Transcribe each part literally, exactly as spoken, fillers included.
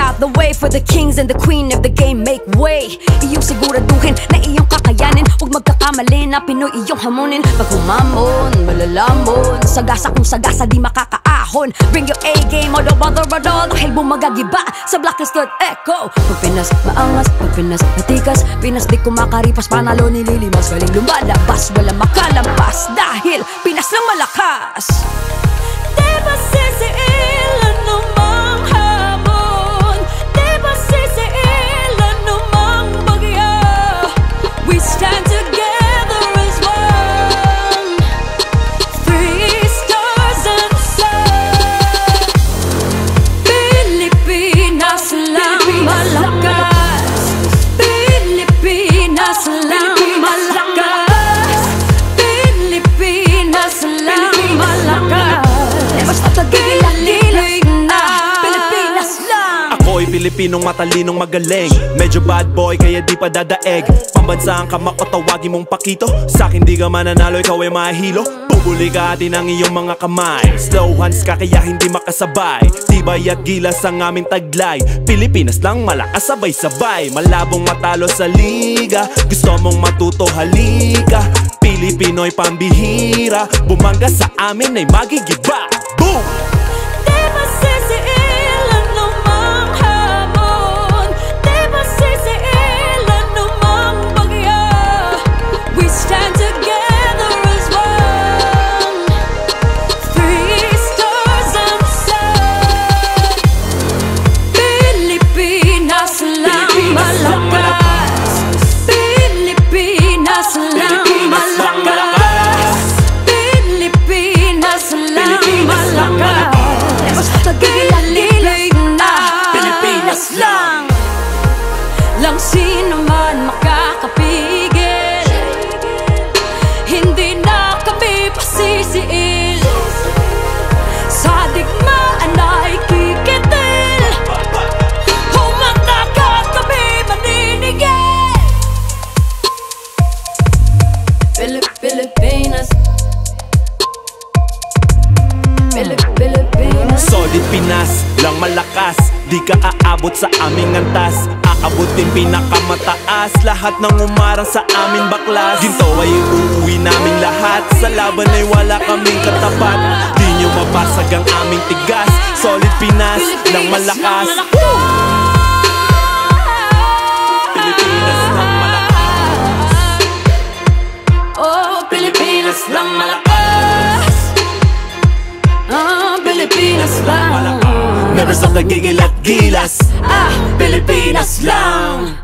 out the way for the kings and the queen of the game. Make way, iyong siguraduhin na iyong kakayanin. Huwag magkakamali na Pinoy iyong hamunin. Pag humamon, malalamon, sagasa kung sagasa di makakaahon. Bring your A-game, all the bother at all, dahil bumagagiba sa Blacklist at Echo. Pag Pinas maangas, pag Pinas matikas, Pinas di kumakaripas, panalo nililimas. Galing lumalabas, walang makalampas, dahil Pinas lang malakas. Di ba sisiil anumang hamon? Di ba sisiil anumang bagya? We stand together as one, three stars and sun. Pilipinas lang malakas, Pilipinas lang malakas, Pilipinas lang malakas. Basta tagilan-gilan na Pilipinas lang. Ako'y Pilipinong matalinong magaling, medyo bad boy kaya di pa dadaeg. Pambansaan ka mako, tawagin mong Pakito. Sa'kin di ka mananalo, ikaw ay mahilo. Bubuli ka atin ang iyong mga kamay. Slow hands ka kaya hindi makasabay. Tibay at gilas ang aming taglay. Pilipinas lang malakas, sabay-sabay. Malabong matalo sa liga, gusto mong matuto, halika. Pilipino'y pambihira, bumangga sa amin ay magigiba. Boom! Di ba sisiil anumang hamon? Di ba sisiil anumang bagya? We stand together as one, three stars and sun. Pilipinas lang malakas, Pilipinas lang malakas, Pilipinas lang malakas. Basta tagilan-gilan na Pilipinas lang. Lang sino man makakapigil, hindi na kami pasisiil. Sa digmaan ay kikitil, humanda ka kami maninigil. Pilip, Pilipinas, Pilip, Pilipinas. Solid Pinas lang malakas, di ka aabot sa aming antas. Aabutin pinakamataas, lahat ng umarang sa amin baklas. Ginto ay uuwi naming lahat, sa laban ay wala kaming katapat. Di nyo mapasag ang aming tigas, solid Pinas lang malakas. Pilipinas lang malakas. Oh, Pilipinas lang malakas. Ah, Pilipinas lang. Meron sa nagigil at gilas, Ah, Pilipinas lang.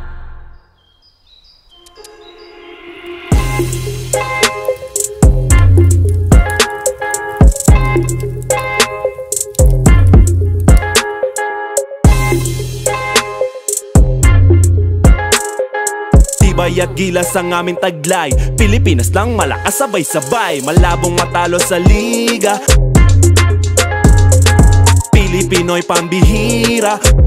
tibay at gilas ang aming taglay. Pilipinas lang malakas, sabay-sabay, malabong matalo sa liga. Pilipino'y pambihira.